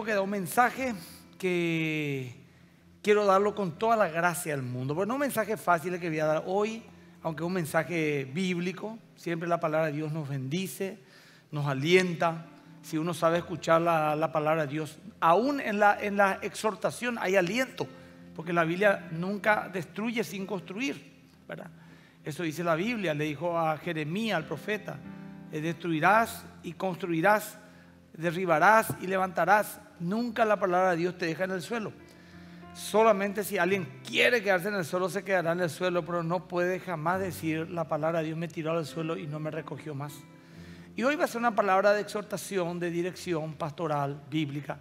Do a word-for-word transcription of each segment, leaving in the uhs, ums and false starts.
tengo que dar un mensaje que quiero darlo con toda la gracia del mundo. Pero no un mensaje fácil el que voy a dar hoy, aunque es un mensaje bíblico. Siempre la palabra de Dios nos bendice, nos alienta. Si uno sabe escuchar la, la palabra de Dios, aún en la, en la exhortación hay aliento, porque la Biblia nunca destruye sin construir, ¿verdad? Eso dice la Biblia, le dijo a Jeremías, al profeta: destruirás y construirás, derribarás y levantarás. Nunca la palabra de Dios te deja en el suelo. Solamente si alguien quiere quedarse en el suelo, se quedará en el suelo, pero no puede jamás decir: la palabra de Dios me tiró al suelo y no me recogió más. Y hoy va a ser una palabra de exhortación, de dirección pastoral, bíblica.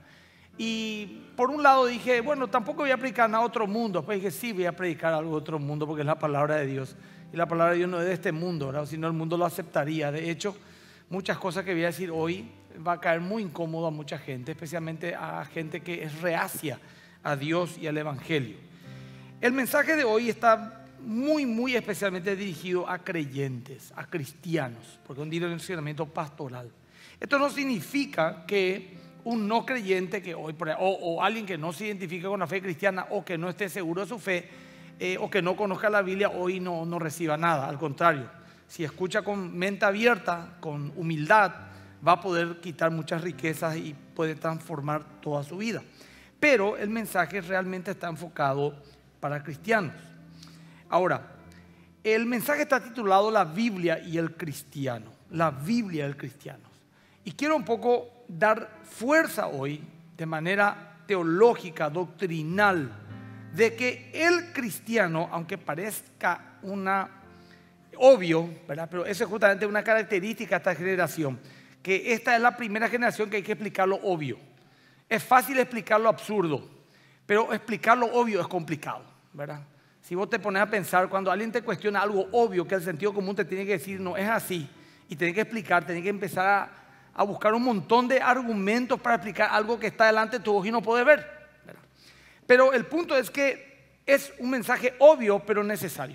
Y por un lado dije, bueno, tampoco voy a predicar a otro mundo. Después dije, sí, voy a predicar algo de otro mundo, porque es la palabra de Dios. Y la palabra de Dios no es de este mundo, ¿verdad? Si no, el mundo lo aceptaría. De hecho, muchas cosas que voy a decir hoy va a caer muy incómodo a mucha gente, especialmente a gente que es reacia a Dios y al Evangelio. El mensaje de hoy está muy, muy especialmente dirigido a creyentes, a cristianos, porque es un direccionamiento pastoral. Esto no significa que un no creyente que hoy, o, o alguien que no se identifique con la fe cristiana, o que no esté seguro de su fe, eh, o que no conozca la Biblia, hoy no, no reciba nada. Al contrario, si escucha con mente abierta, con humildad, va a poder quitar muchas riquezas y puede transformar toda su vida. Pero el mensaje realmente está enfocado para cristianos. Ahora, el mensaje está titulado La Biblia y el cristiano. La Biblia y el cristiano. Y quiero un poco dar fuerza hoy, de manera teológica, doctrinal, de que el cristiano, aunque parezca una obvio, ¿verdad? Pero eso es justamente una característica de esta generación, que esta es la primera generación que hay que explicar lo obvio. Es fácil explicar lo absurdo, pero explicar lo obvio es complicado, ¿verdad? Si vos te pones a pensar, cuando alguien te cuestiona algo obvio que el sentido común te tiene que decir no es así, y tenés que explicar, tenés que empezar a, a buscar un montón de argumentos para explicar algo que está delante de tu ojo y no podés ver, ¿verdad? Pero el punto es que es un mensaje obvio pero necesario.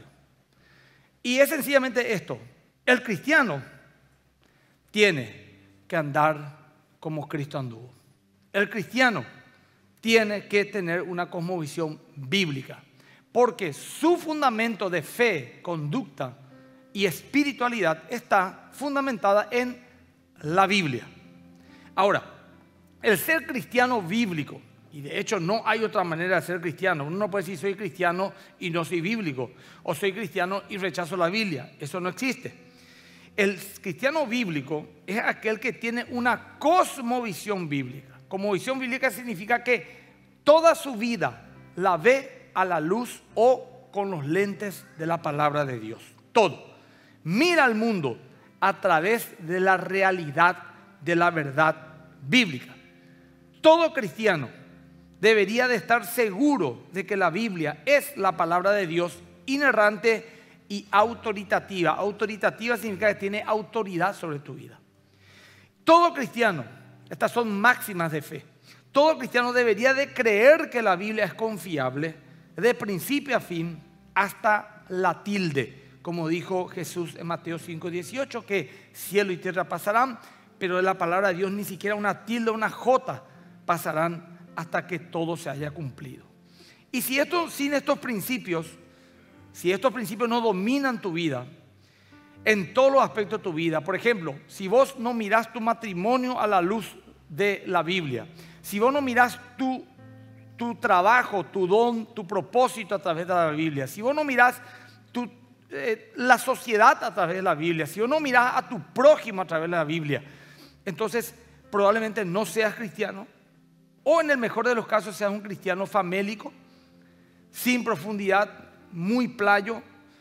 Y es sencillamente esto: el cristiano tiene que andar como Cristo anduvo. El cristiano tiene que tener una cosmovisión bíblica, porque su fundamento de fe, conducta y espiritualidad está fundamentada en la Biblia. Ahora, el ser cristiano bíblico, y de hecho no hay otra manera de ser cristiano. Uno no puede decir soy cristiano y no soy bíblico, o soy cristiano y rechazo la Biblia. Eso no existe. El cristiano bíblico es aquel que tiene una cosmovisión bíblica. Cosmovisión bíblica significa que toda su vida la ve a la luz o con los lentes de la palabra de Dios. Todo. Mira al mundo a través de la realidad de la verdad bíblica. Todo cristiano debería de estar seguro de que la Biblia es la palabra de Dios, inerrante y autoritativa. Autoritativa significa que tiene autoridad sobre tu vida. Todo cristiano, estas son máximas de fe, todo cristiano debería de creer que la Biblia es confiable de principio a fin hasta la tilde, como dijo Jesús en Mateo cinco dieciocho, que cielo y tierra pasarán, pero de la palabra de Dios ni siquiera una tilde, una jota pasarán hasta que todo se haya cumplido. Y si esto, sin estos principios, si estos principios no dominan tu vida, en todos los aspectos de tu vida, por ejemplo, si vos no mirás tu matrimonio a la luz de la Biblia, si vos no mirás tu, tu trabajo, tu don, tu propósito a través de la Biblia, si vos no mirás tu, eh, la sociedad a través de la Biblia, si vos no mirás a tu prójimo a través de la Biblia, entonces probablemente no seas cristiano, o en el mejor de los casos seas un cristiano famélico, sin profundidad, muy playo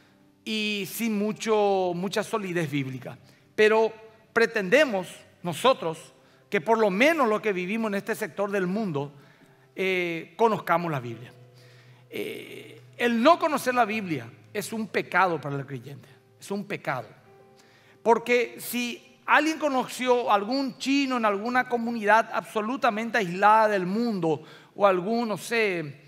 y sin mucho, mucha solidez bíblica. Pero pretendemos nosotros que por lo menos los que vivimos en este sector del mundo eh, conozcamos la Biblia. Eh, el no conocer la Biblia es un pecado para el creyente, es un pecado. Porque si alguien conoció a algún chino en alguna comunidad absolutamente aislada del mundo, o algún, no sé,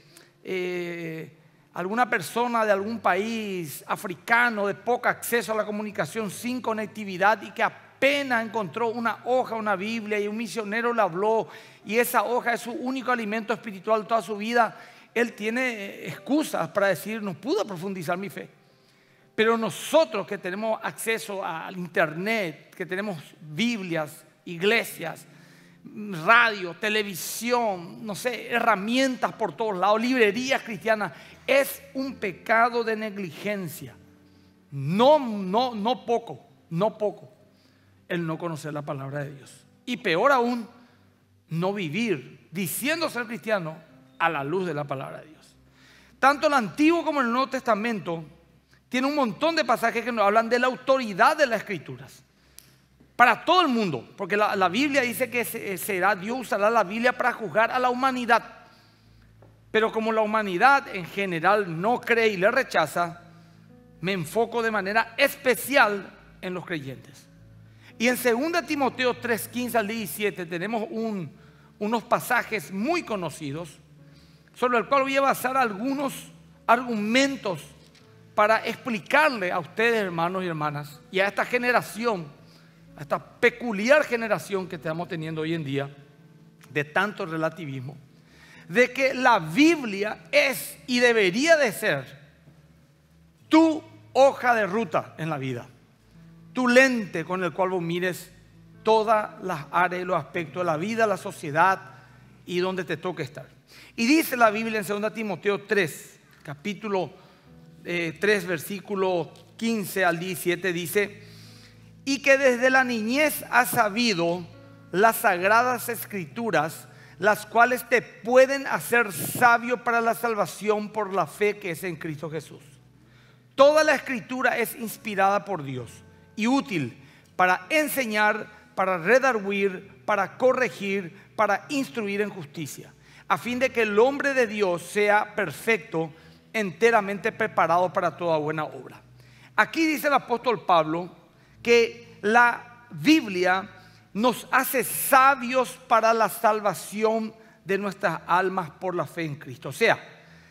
eh, alguna persona de algún país africano de poco acceso a la comunicación, sin conectividad, y que apenas encontró una hoja, una Biblia, y un misionero le habló, y esa hoja es su único alimento espiritual toda su vida, él tiene excusas para decir, no pude profundizar mi fe. Pero nosotros que tenemos acceso al internet, que tenemos Biblias, iglesias, radio, televisión, no sé, herramientas por todos lados, librerías cristianas, es un pecado de negligencia. No, no, no poco, no poco, el no conocer la palabra de Dios. Y peor aún, no vivir diciendo ser cristiano a la luz de la palabra de Dios. Tanto el Antiguo como el Nuevo Testamento tiene un montón de pasajes que nos hablan de la autoridad de las Escrituras. Para todo el mundo, porque la, la Biblia dice que será, Dios usará la Biblia para juzgar a la humanidad. Pero como la humanidad en general no cree y le rechaza, me enfoco de manera especial en los creyentes. Y en segunda Timoteo tres, quince al diecisiete tenemos un, unos pasajes muy conocidos sobre el cual voy a basar algunos argumentos para explicarle a ustedes, hermanos y hermanas, y a esta generación, a esta peculiar generación que estamos teniendo hoy en día, de tanto relativismo, de que la Biblia es y debería de ser tu hoja de ruta en la vida, tu lente con el cual vos mires todas las áreas y los aspectos de la vida, la sociedad y donde te toque estar. Y dice la Biblia en segunda Timoteo tres, capítulo eh, tres, versículo quince al diecisiete, dice: y que desde la niñez has sabido las sagradas escrituras, las cuales te pueden hacer sabio para la salvación por la fe que es en Cristo Jesús. Toda la escritura es inspirada por Dios y útil para enseñar, para redarguir, para corregir, para instruir en justicia, a fin de que el hombre de Dios sea perfecto, enteramente preparado para toda buena obra. Aquí dice el apóstol Pablo que la Biblia nos hace sabios para la salvación de nuestras almas por la fe en Cristo. O sea,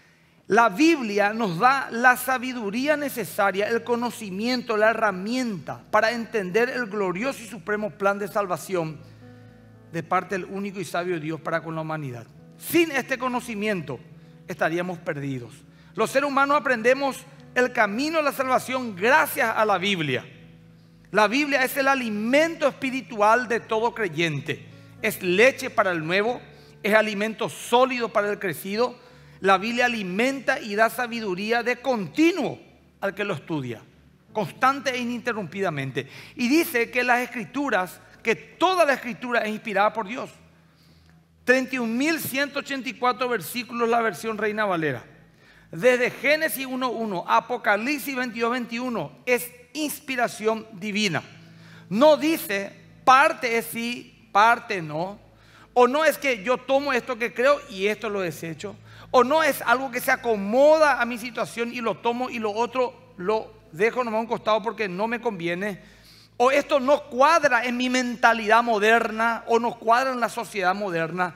la Biblia nos da la sabiduría necesaria, el conocimiento, la herramienta para entender el glorioso y supremo plan de salvación de parte del único y sabio Dios para con la humanidad. Sin este conocimiento estaríamos perdidos. Los seres humanos aprendemos el camino de la salvación gracias a la Biblia. La Biblia es el alimento espiritual de todo creyente. Es leche para el nuevo, es alimento sólido para el crecido. La Biblia alimenta y da sabiduría de continuo al que lo estudia, constante e ininterrumpidamente. Y dice que las escrituras, que toda la escritura es inspirada por Dios. treinta y un mil ciento ochenta y cuatro versículos la versión Reina Valera. Desde Génesis uno uno a Apocalipsis veintidós veintiuno es inspiración divina. No dice parte es sí, parte no. O no es que yo tomo esto que creo y esto lo desecho. O no es algo que se acomoda a mi situación y lo tomo y lo otro lo dejo nomás a un costado porque no me conviene. O esto no cuadra en mi mentalidad moderna o no cuadra en la sociedad moderna.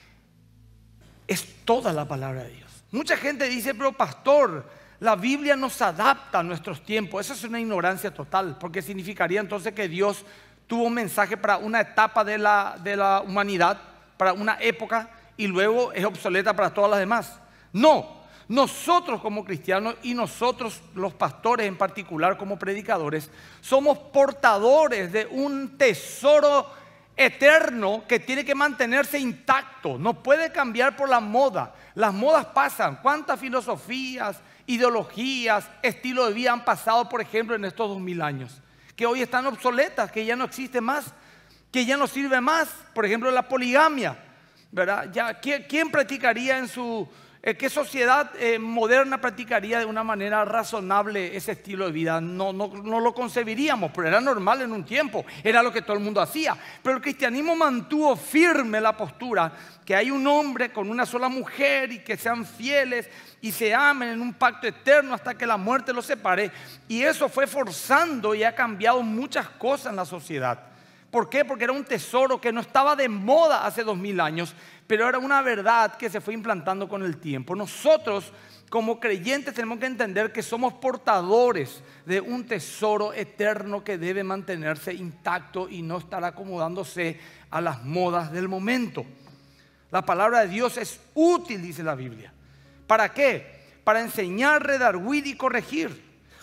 Es toda la palabra de Dios. Mucha gente dice, pero pastor, la Biblia nos adapta a nuestros tiempos. Eso es una ignorancia total, porque significaría entonces que Dios tuvo un mensaje para una etapa de la, de la humanidad, para una época, y luego es obsoleta para todas las demás. No, nosotros como cristianos y nosotros los pastores en particular como predicadores, somos portadores de un tesoro eterno que tiene que mantenerse intacto, no puede cambiar por la moda. Las modas pasan. ¿Cuántas filosofías, ideologías, estilos de vida han pasado, por ejemplo, en estos dos mil años? Que hoy están obsoletas, que ya no existe más, que ya no sirve más. Por ejemplo, la poligamia, ¿verdad? Ya, ¿quién, quién practicaría en su... Eh, ¿Qué sociedad eh, moderna practicaría de una manera razonable ese estilo de vida? No, no, no lo concebiríamos, pero era normal en un tiempo, era lo que todo el mundo hacía. Pero el cristianismo mantuvo firme la postura que hay un hombre con una sola mujer y que sean fieles y se amen en un pacto eterno hasta que la muerte los separe. Y eso fue forzando y ha cambiado muchas cosas en la sociedad. ¿Por qué? Porque era un tesoro que no estaba de moda hace dos mil años, pero era una verdad que se fue implantando con el tiempo. Nosotros como creyentes tenemos que entender que somos portadores de un tesoro eterno que debe mantenerse intacto y no estar acomodándose a las modas del momento. La palabra de Dios es útil, dice la Biblia. ¿Para qué? Para enseñar, redarguir y corregir.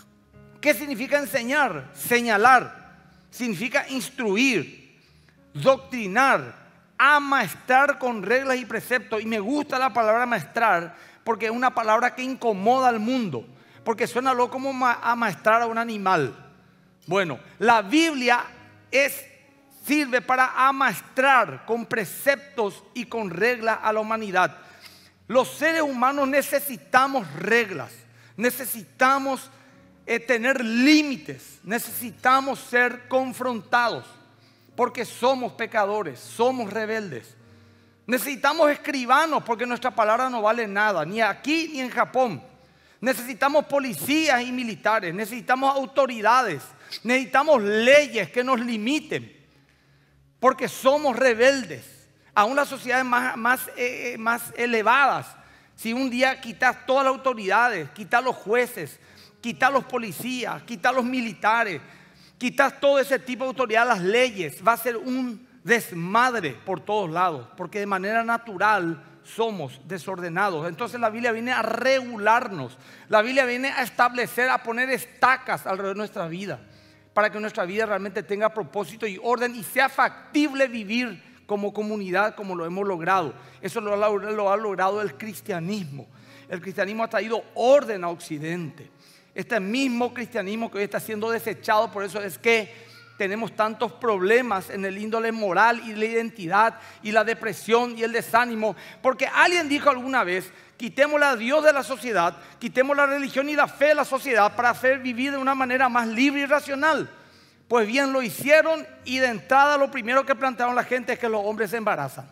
¿Qué significa enseñar? Señalar. Significa instruir, doctrinar, amaestrar con reglas y preceptos. Y me gusta la palabra amaestrar porque es una palabra que incomoda al mundo. Porque suena algo como amaestrar a un animal. Bueno, la Biblia es... sirve para amaestrar con preceptos y con reglas a la humanidad. Los seres humanos necesitamos reglas, necesitamos eh, tener límites, necesitamos ser confrontados, porque somos pecadores, somos rebeldes. Necesitamos escribanos, porque nuestra palabra no vale nada, ni aquí ni en Japón. Necesitamos policías y militares, necesitamos autoridades, necesitamos leyes que nos limiten. Porque somos rebeldes. Aún las sociedades más, más, eh, más elevadas, si un día quitas todas las autoridades, quitas los jueces, quitas los policías, quitas los militares, quitas todo ese tipo de autoridad, las leyes, va a ser un desmadre por todos lados. Porque de manera natural somos desordenados. Entonces la Biblia viene a regularnos. La Biblia viene a establecer, a poner estacas alrededor de nuestra vida, para que nuestra vida realmente tenga propósito y orden y sea factible vivir como comunidad como lo hemos logrado. Eso lo ha, lo ha logrado el cristianismo. El cristianismo ha traído orden a Occidente. Este mismo cristianismo que hoy está siendo desechado, por eso es que tenemos tantos problemas en el índole moral y la identidad y la depresión y el desánimo. Porque alguien dijo alguna vez: quitémosle a Dios de la sociedad, quitemos la religión y la fe de la sociedad para hacer vivir de una manera más libre y racional. Pues bien, lo hicieron y de entrada lo primero que plantearon la gente es que los hombres se embarazan.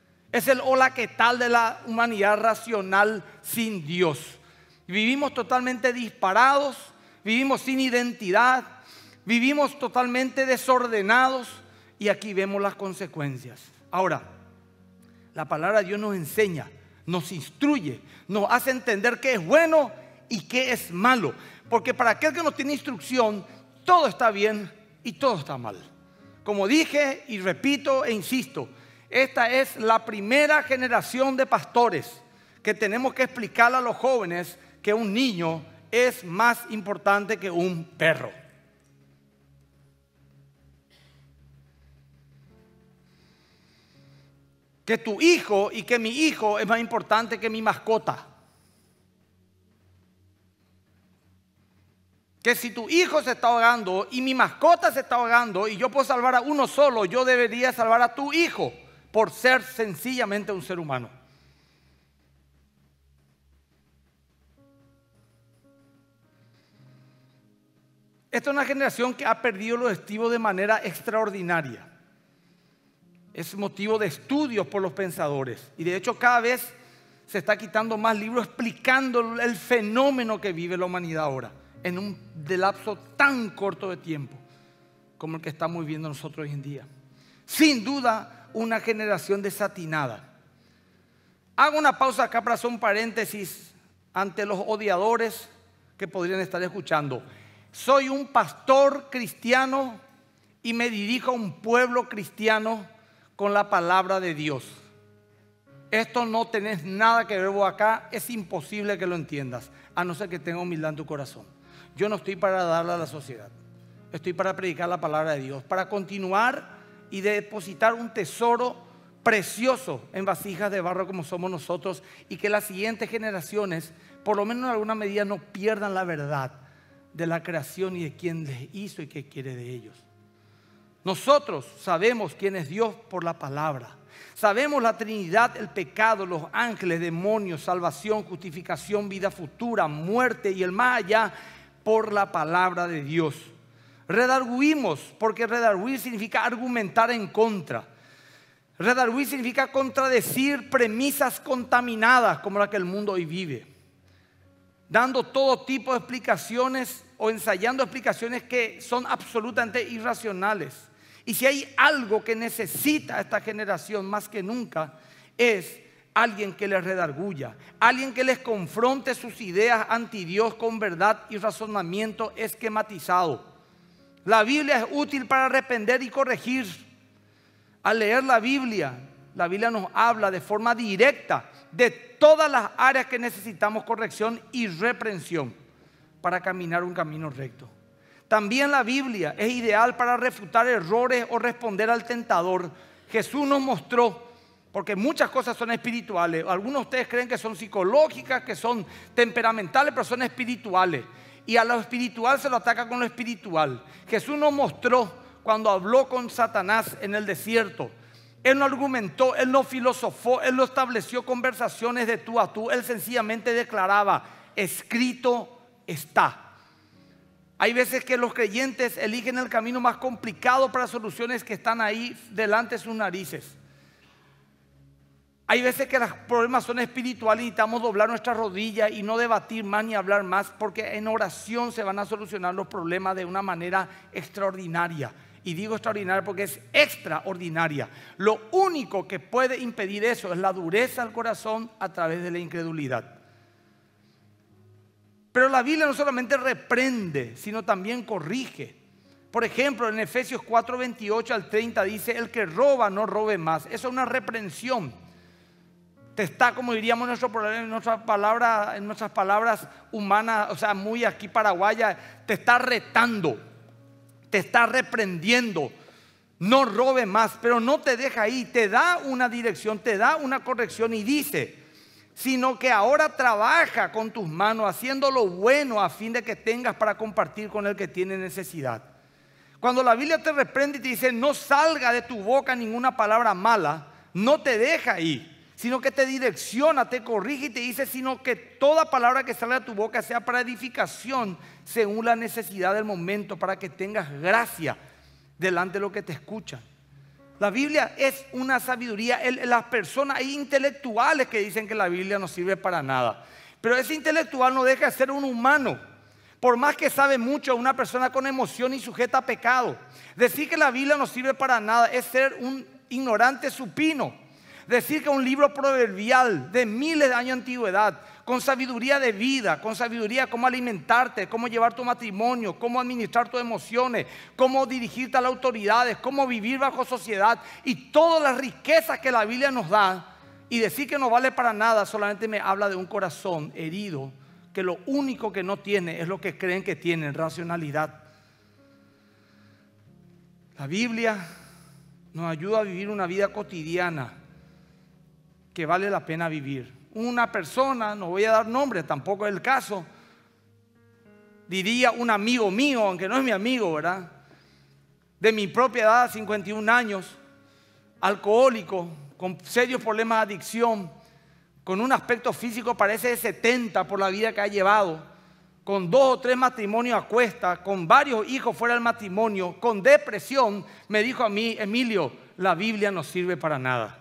Es el hola que tal de la humanidad racional sin Dios. Vivimos totalmente disparados, vivimos sin identidad, vivimos totalmente desordenados y aquí vemos las consecuencias. Ahora, la palabra de Dios nos enseña, nos instruye, nos hace entender qué es bueno y qué es malo. Porque para aquel que no tiene instrucción, todo está bien y todo está mal. Como dije y repito e insisto, esta es la primera generación de pastores que tenemos que explicarle a los jóvenes que un niño es más importante que un perro. Que tu hijo y que mi hijo es más importante que mi mascota. Que si tu hijo se está ahogando y mi mascota se está ahogando y yo puedo salvar a uno solo, yo debería salvar a tu hijo por ser sencillamente un ser humano. Esta es una generación que ha perdido los estribos de manera extraordinaria. Es motivo de estudios por los pensadores. Y de hecho cada vez se está quitando más libros explicando el fenómeno que vive la humanidad ahora, en un lapso tan corto de tiempo como el que estamos viviendo nosotros hoy en día. Sin duda, una generación desatinada. Hago una pausa acá para hacer un paréntesis ante los odiadores que podrían estar escuchando. Soy un pastor cristiano y me dirijo a un pueblo cristiano con la palabra de Dios. Esto no tenés nada que ver vos acá, es imposible que lo entiendas, a no ser que tenga humildad en tu corazón. Yo no estoy para darle a la sociedad, estoy para predicar la palabra de Dios, para continuar y depositar un tesoro precioso en vasijas de barro como somos nosotros, y que las siguientes generaciones, por lo menos en alguna medida, no pierdan la verdad de la creación y de quién les hizo y qué quiere de ellos. Nosotros sabemos quién es Dios por la palabra. Sabemos la Trinidad, el pecado, los ángeles, demonios, salvación, justificación, vida futura, muerte y el más allá por la palabra de Dios. Redarguimos, porque redarguir significa argumentar en contra. Redarguir significa contradecir premisas contaminadas como la que el mundo hoy vive, dando todo tipo de explicaciones o ensayando explicaciones que son absolutamente irracionales. Y si hay algo que necesita esta generación más que nunca, es alguien que les redarguya, alguien que les confronte sus ideas anti Dios con verdad y razonamiento esquematizado. La Biblia es útil para reprender y corregir. Al leer la Biblia, la Biblia nos habla de forma directa de todas las áreas que necesitamos corrección y reprensión para caminar un camino recto. También la Biblia es ideal para refutar errores o responder al tentador. Jesús nos mostró, porque muchas cosas son espirituales. Algunos de ustedes creen que son psicológicas, que son temperamentales, pero son espirituales. Y a lo espiritual se lo ataca con lo espiritual. Jesús nos mostró cuando habló con Satanás en el desierto. Él no argumentó, Él no filosofó, Él no estableció conversaciones de tú a tú. Él sencillamente declaraba, escrito está. Hay veces que los creyentes eligen el camino más complicado para soluciones que están ahí delante de sus narices. Hay veces que los problemas son espirituales y necesitamos doblar nuestras rodillas y no debatir más ni hablar más, porque en oración se van a solucionar los problemas de una manera extraordinaria. Y digo extraordinaria porque es extraordinaria. Lo único que puede impedir eso es la dureza del corazón a través de la incredulidad. Pero la Biblia no solamente reprende, sino también corrige. Por ejemplo, en Efesios cuatro, veintiocho al treinta dice, el que roba no robe más. Eso es una reprensión. Te está, como diríamos en, nuestro, en, nuestra palabra, en nuestras palabras humanas, o sea, muy aquí paraguaya, te está retando, te está reprendiendo. No robe más, pero no te deja ahí, te da una dirección, te da una corrección y dice, sino que ahora trabaja con tus manos haciendo lo bueno a fin de que tengas para compartir con el que tiene necesidad. Cuando la Biblia te reprende y te dice no salga de tu boca ninguna palabra mala, no te deja ahí, sino que te direcciona, te corrige y te dice, sino que toda palabra que salga de tu boca sea para edificación según la necesidad del momento, para que tengas gracia delante de lo que te escuchan. La Biblia es una sabiduría. Las personas, hay intelectuales que dicen que la Biblia no sirve para nada, pero ese intelectual no deja de ser un humano. Por más que sabe mucho, una persona con emoción y sujeta a pecado. Decir que la Biblia no sirve para nada es ser un ignorante supino. Decir que un libro proverbial de miles de años de antigüedad, con sabiduría de vida, con sabiduría de cómo alimentarte, cómo llevar tu matrimonio, cómo administrar tus emociones, cómo dirigirte a las autoridades, cómo vivir bajo sociedad y todas las riquezas que la Biblia nos da, y decir que no vale para nada solamente me habla de un corazón herido que lo único que no tiene es lo que creen que tienen, racionalidad. La Biblia nos ayuda a vivir una vida cotidiana que vale la pena vivir. Una persona, no voy a dar nombre, tampoco es el caso, diría un amigo mío, aunque no es mi amigo, ¿verdad? De mi propia edad, cincuenta y un años, alcohólico, con serios problemas de adicción, con un aspecto físico parece de setenta por la vida que ha llevado, con dos o tres matrimonios a cuesta, con varios hijos fuera del matrimonio, con depresión, me dijo a mí, Emilio, la Biblia no sirve para nada.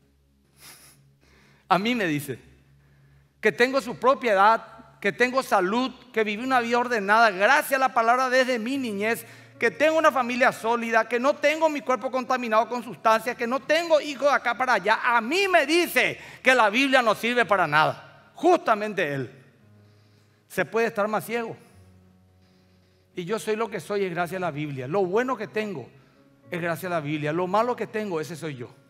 A mí me dice que tengo su propia edad, que tengo salud, que viví una vida ordenada gracias a la palabra desde mi niñez, que tengo una familia sólida, que no tengo mi cuerpo contaminado con sustancias, que no tengo hijos de acá para allá. A mí me dice que la Biblia no sirve para nada. Justamente él. Se puede estar más ciego. Y yo soy lo que soy es gracias a la Biblia. Lo bueno que tengo es gracias a la Biblia. Lo malo que tengo, ese soy yo.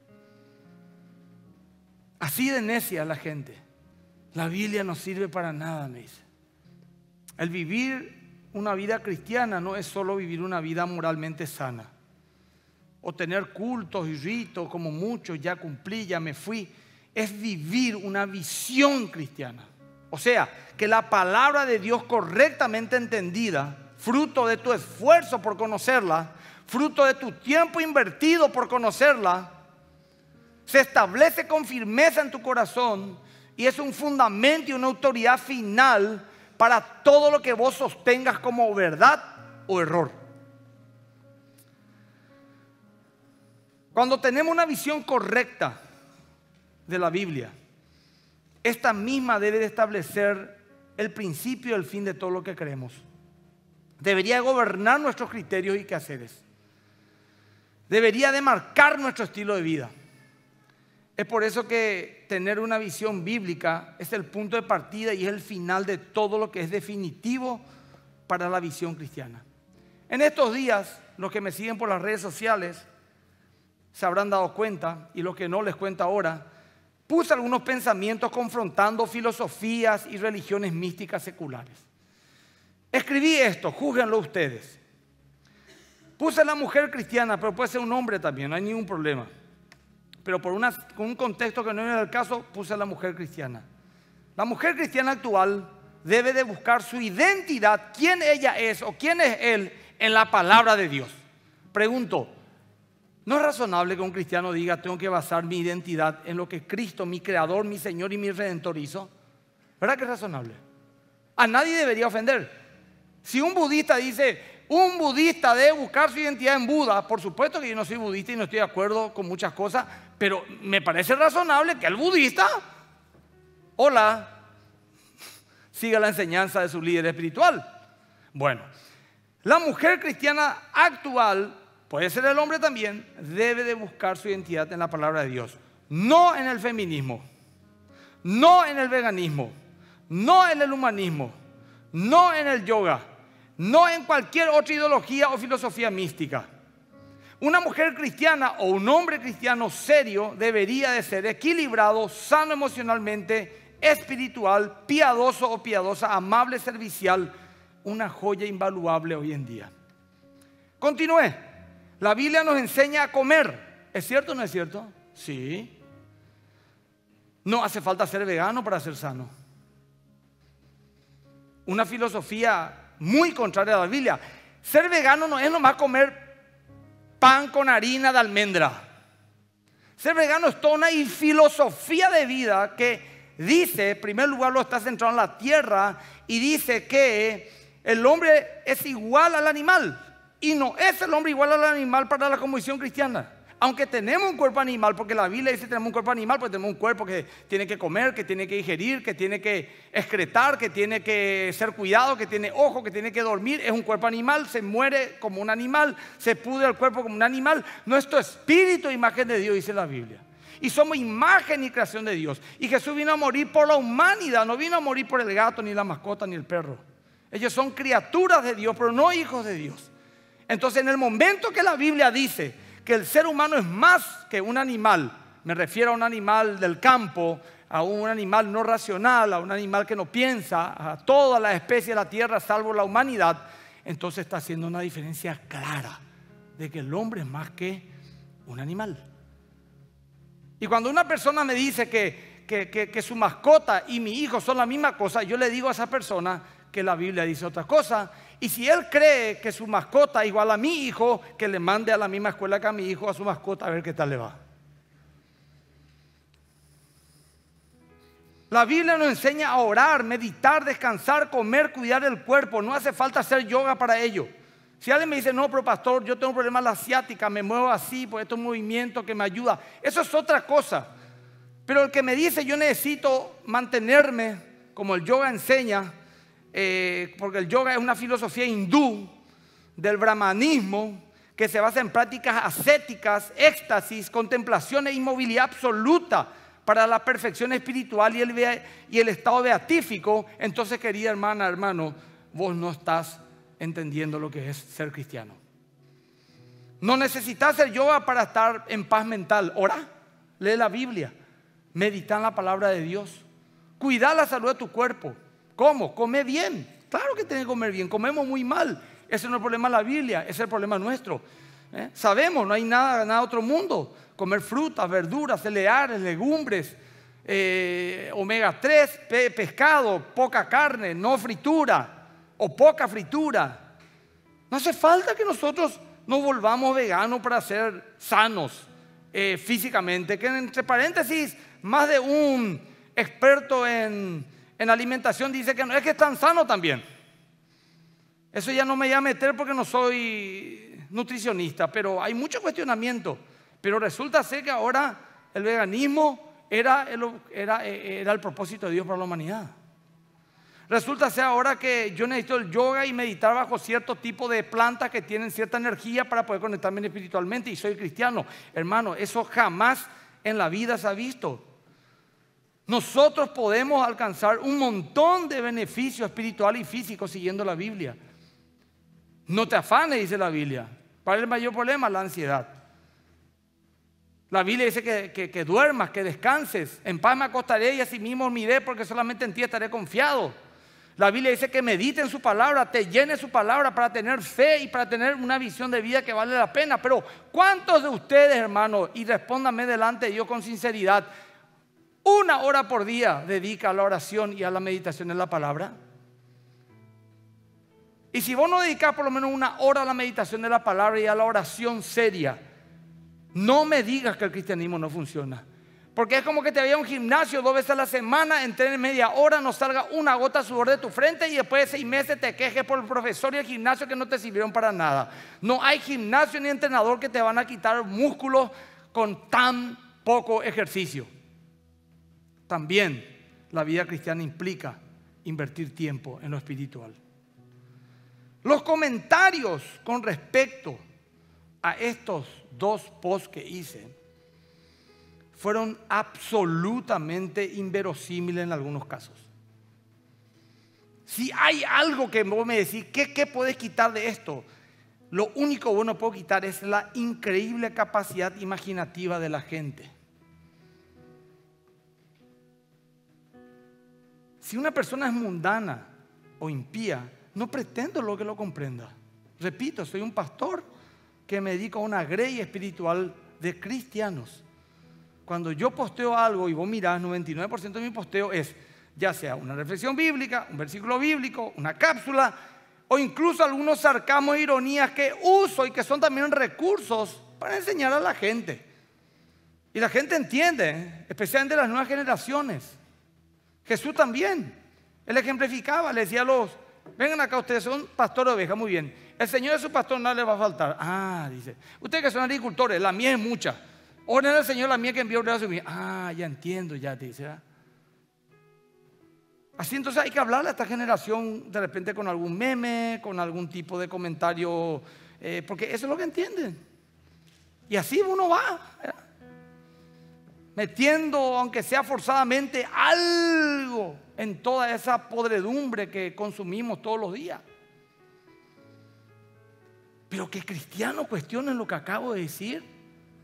Así de necia la gente. La Biblia no sirve para nada, me dice. El vivir una vida cristiana no es solo vivir una vida moralmente sana o tener cultos y ritos como muchos, ya cumplí, ya me fui. Es vivir una visión cristiana. O sea, que la palabra de Dios correctamente entendida, fruto de tu esfuerzo por conocerla, fruto de tu tiempo invertido por conocerla, se establece con firmeza en tu corazón y es un fundamento y una autoridad final para todo lo que vos sostengas como verdad o error. Cuando tenemos una visión correcta de la Biblia, esta misma debe de establecer el principio y el fin de todo lo que creemos. Debería gobernar nuestros criterios y quehaceres. Debería de marcar nuestro estilo de vida. Es por eso que tener una visión bíblica es el punto de partida y es el final de todo lo que es definitivo para la visión cristiana. En estos días, los que me siguen por las redes sociales se habrán dado cuenta, y los que no les cuento ahora, puse algunos pensamientos confrontando filosofías y religiones místicas seculares. Escribí esto, júzguenlo ustedes. Puse la mujer cristiana, pero puede ser un hombre también, no hay ningún problema. Pero por una, con un contexto que no era el caso, puse a la mujer cristiana. La mujer cristiana actual debe de buscar su identidad, quién ella es o quién es él, en la palabra de Dios. Pregunto, ¿no es razonable que un cristiano diga, tengo que basar mi identidad en lo que Cristo, mi creador, mi Señor y mi Redentor hizo? ¿Verdad que es razonable? A nadie debería ofender. Si un budista dice, un budista debe buscar su identidad en Buda, por supuesto que yo no soy budista y no estoy de acuerdo con muchas cosas, pero me parece razonable que el budista, hola, siga la enseñanza de su líder espiritual. Bueno, la mujer cristiana actual, puede ser el hombre también, debe de buscar su identidad en la palabra de Dios. No en el feminismo, no en el veganismo, no en el humanismo, no en el yoga, no en cualquier otra ideología o filosofía mística. Una mujer cristiana o un hombre cristiano serio debería de ser equilibrado, sano emocionalmente, espiritual, piadoso o piadosa, amable, servicial, una joya invaluable hoy en día. Continué. La Biblia nos enseña a comer. ¿Es cierto o no es cierto? Sí. No hace falta ser vegano para ser sano. Una filosofía muy contraria a la Biblia. Ser vegano no es nomás comer pan con harina de almendra. Ser vegano es toda una filosofía de vida que dice, en primer lugar, lo está centrado en la tierra y dice que el hombre es igual al animal. Y no es el hombre igual al animal para la cosmovisión cristiana. Aunque tenemos un cuerpo animal, porque la Biblia dice que tenemos un cuerpo animal, porque tenemos un cuerpo que tiene que comer, que tiene que digerir, que tiene que excretar, que tiene que ser cuidado, que tiene ojos, que tiene que dormir. Es un cuerpo animal, se muere como un animal, se pudre el cuerpo como un animal. Nuestro espíritu, imagen de Dios, dice la Biblia. Y somos imagen y creación de Dios. Y Jesús vino a morir por la humanidad, no vino a morir por el gato, ni la mascota, ni el perro. Ellos son criaturas de Dios, pero no hijos de Dios. Entonces, en el momento que la Biblia dice que el ser humano es más que un animal, me refiero a un animal del campo, a un animal no racional, a un animal que no piensa, a toda la especie de la tierra salvo la humanidad, entonces está haciendo una diferencia clara de que el hombre es más que un animal. Y cuando una persona me dice que, que, que, que su mascota y mi hijo son la misma cosa, yo le digo a esa persona que la Biblia dice otra cosa. Y si él cree que su mascota es igual a mi hijo, que le mande a la misma escuela que a mi hijo, a su mascota, a ver qué tal le va. La Biblia nos enseña a orar, meditar, descansar, comer, cuidar el cuerpo. No hace falta hacer yoga para ello. Si alguien me dice, no, pero pastor, yo tengo un problema en la asiática, me muevo así por estos movimientos que me ayudan. Eso es otra cosa. Pero el que me dice, yo necesito mantenerme, como el yoga enseña, Eh, porque el yoga es una filosofía hindú del brahmanismo que se basa en prácticas ascéticas, éxtasis, contemplación e inmovilidad absoluta para la perfección espiritual y el, y el estado beatífico. Entonces, querida hermana, hermano, vos no estás entendiendo lo que es ser cristiano. No necesitas hacer yoga para estar en paz mental. Ora, lee la Biblia, medita en la palabra de Dios, cuida la salud de tu cuerpo. ¿Cómo? Come bien. Claro que tiene que comer bien. Comemos muy mal. Ese no es el problema de la Biblia, ese es el problema nuestro. ¿Eh? Sabemos, no hay nada, nada otro mundo. Comer frutas, verduras, cereales, legumbres, eh, omega tres, pe pescado, poca carne, no fritura o poca fritura. No hace falta que nosotros nos volvamos veganos para ser sanos eh, físicamente. Que entre paréntesis, más de un experto en... En alimentación dice que no es que es tan sano también. Eso ya no me voy a meter porque no soy nutricionista, pero hay mucho cuestionamiento. Pero resulta ser que ahora el veganismo era el, era, era el propósito de Dios para la humanidad. Resulta ser ahora que yo necesito el yoga y meditar bajo cierto tipo de plantas que tienen cierta energía para poder conectarme espiritualmente y soy cristiano. Hermano, eso jamás en la vida se ha visto. Nosotros podemos alcanzar un montón de beneficios espirituales y físicos siguiendo la Biblia. No te afanes, dice la Biblia. ¿Cuál es el mayor problema? La ansiedad. La Biblia dice que, que, que duermas, que descanses. En paz me acostaré y así mismo dormiré, porque solamente en ti estaré confiado. La Biblia dice que medite en su palabra, te llene su palabra para tener fe y para tener una visión de vida que vale la pena. Pero ¿cuántos de ustedes, hermanos, y respóndanme delante de Dios con sinceridad, una hora por día dedica a la oración y a la meditación en la palabra? Y si vos no dedicás por lo menos una hora a la meditación de la palabra y a la oración seria, no me digas que el cristianismo no funciona. Porque es como que te vaya a un gimnasio dos veces a la semana, entrenes media hora, no salga una gota de sudor de tu frente y después de seis meses te quejes por el profesor y el gimnasio que no te sirvieron para nada. No hay gimnasio ni entrenador que te van a quitar músculos con tan poco ejercicio. También la vida cristiana implica invertir tiempo en lo espiritual. Los comentarios con respecto a estos dos posts que hice fueron absolutamente inverosímiles en algunos casos. Si hay algo que vos me decís, ¿qué, qué puedes quitar de esto? Lo único bueno que puedo quitar es la increíble capacidad imaginativa de la gente. Si una persona es mundana o impía, no pretendo lo que lo comprenda. Repito, soy un pastor que me dedico a una grey espiritual de cristianos. Cuando yo posteo algo y vos mirás, noventa y nueve por ciento de mi posteo es ya sea una reflexión bíblica, un versículo bíblico, una cápsula o incluso algunos sarcasmos e ironías que uso y que son también recursos para enseñar a la gente. Y la gente entiende, especialmente las nuevas generaciones. Jesús también, él ejemplificaba, le decía a los, vengan acá ustedes, son pastores de ovejas, muy bien. El Señor es su pastor, nada le va a faltar. Ah, dice, ustedes que son agricultores, la mía es mucha. Oren al Señor la mía que envió a su mía. Ah, ya entiendo, ya te dice. ¿verdad? Así entonces hay que hablarle a esta generación de repente con algún meme, con algún tipo de comentario, eh, porque eso es lo que entienden. Y así uno va, ¿verdad? Metiendo, aunque sea forzadamente, algo en toda esa podredumbre que consumimos todos los días. Pero que cristianos cuestionen lo que acabo de decir.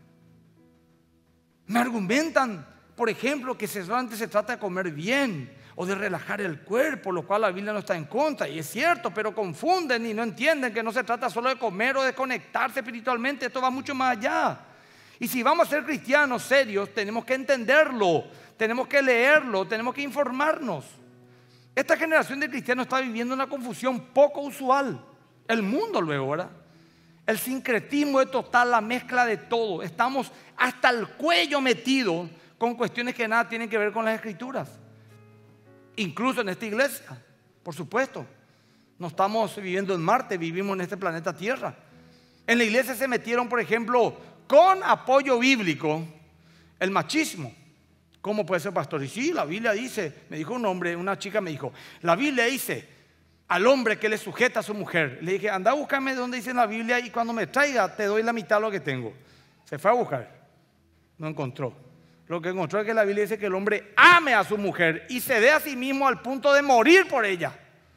Me argumentan, por ejemplo, que solamente se trata de comer bien o de relajar el cuerpo, lo cual la Biblia no está en contra, y es cierto, pero confunden y no entienden que no se trata solo de comer o de conectarse espiritualmente, esto va mucho más allá. Y si vamos a ser cristianos serios, tenemos que entenderlo, tenemos que leerlo, tenemos que informarnos. Esta generación de cristianos está viviendo una confusión poco usual. El mundo luego, ¿verdad? El sincretismo es total, la mezcla de todo. Estamos hasta el cuello metidos con cuestiones que nada tienen que ver con las Escrituras. Incluso en esta iglesia, por supuesto. No estamos viviendo en Marte, vivimos en este planeta Tierra. En la iglesia se metieron, por ejemplo, con apoyo bíblico, el machismo. ¿Cómo puede ser, pastor? Y sí, la Biblia dice, me dijo un hombre, una chica me dijo, la Biblia dice al hombre que le sujeta a su mujer. Le dije, anda a buscarme donde dice en la Biblia y cuando me traiga te doy la mitad de lo que tengo. Se fue a buscar, no encontró. Lo que encontró es que la Biblia dice que el hombre ame a su mujer y se dé a sí mismo al punto de morir por ella.